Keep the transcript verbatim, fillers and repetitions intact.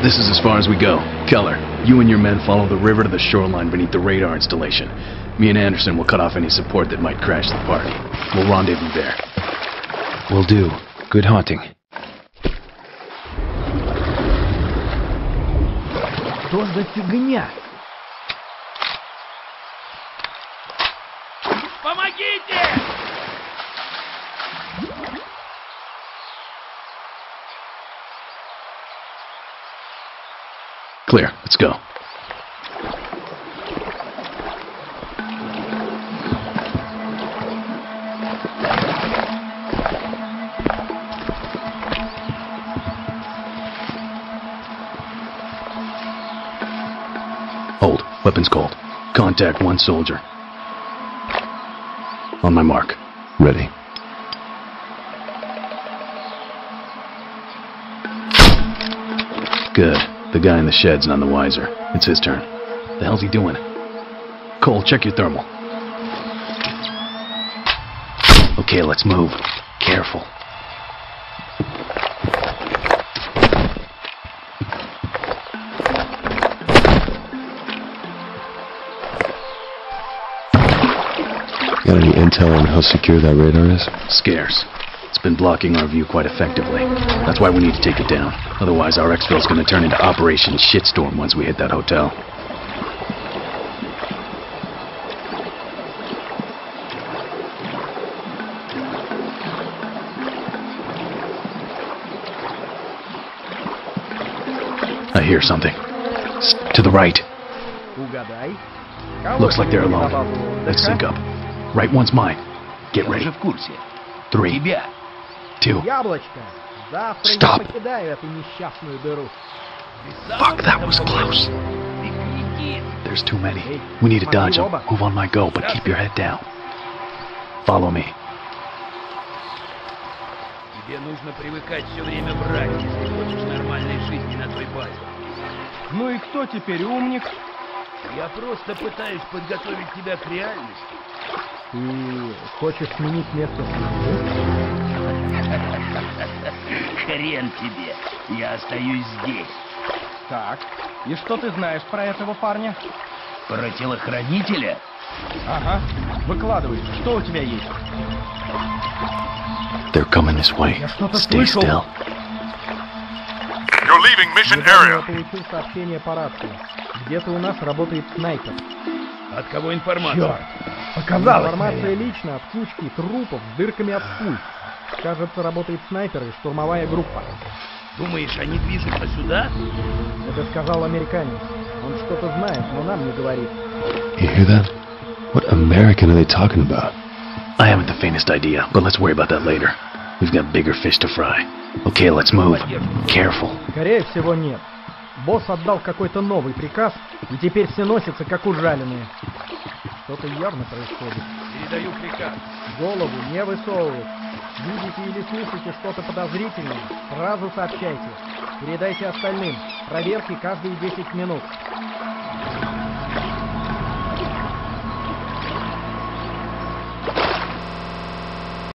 This is as far as we go. Keller, you and your men follow the river to the shoreline beneath the radar installation. Me and Anderson will cut off any support that might crash the party. We'll rendezvous there. Will do. Good hunting. Что за фигня? Помогите! Clear. Let's go. Hold. Weapons cold. Contact one soldier. On my mark. Ready. Good. The guy in the shed's none the wiser. It's his turn. The hell's he doing? Cole, check your thermal. Okay, let's move. Careful. Got any intel on how secure that radar is? Scarce. It's been blocking our view quite effectively. That's why we need to take it down. Otherwise, our exfil's gonna turn into Operation Shitstorm once we hit that hotel. I hear something. S- to the right. Угадай. Looks like they're alone. Let's sync up. Right one's mine. Get ready. Я уже в курсе. Three, Тебя. two. Яблочко. Завтра Stop. я покидаю эту несчастную дыру. Fuck, that was close. Ты кретин. There's too many. We need to dodge them. Move on my go, but keep your head down. Follow me. Тебе нужно привыкать все время врать, если хочешь нормальной жизни на той базе. Ну и кто теперь умник? Я просто пытаюсь подготовить тебя к реальности. Ты хочешь сменить место службы? Хрен тебе. Я остаюсь здесь. Так, и что ты знаешь про этого парня? Про телохранителя? Ага, выкладывай, что у тебя есть? They're coming this way. Я что-то Stay слышал. still. You're leaving mission Недавно я area. получил сообщение по рации. Где-то у нас работает снайпер. От кого информация? Черт! Показалось! Информация лично от кучки трупов с дырками от пуль. Кажется, работает снайпер и штурмовая группа. Думаешь, они движутся сюда? Это сказал американец. Он что-то знает, но нам не говорит. You hear that? What American are they talking about? I haven't the faintest idea, but let's worry about that later. We've got bigger fish to fry. Okay, let's move. Careful. Скорее всего, нет. Босс отдал какой-то новый приказ, и теперь все носятся, как ужаленные. Что-то явно происходит. Передаю приказ. Голову не высовывать. Видите или слышите что-то подозрительное, сразу сообщайте. Передайте остальным. Проверки каждые десять минут.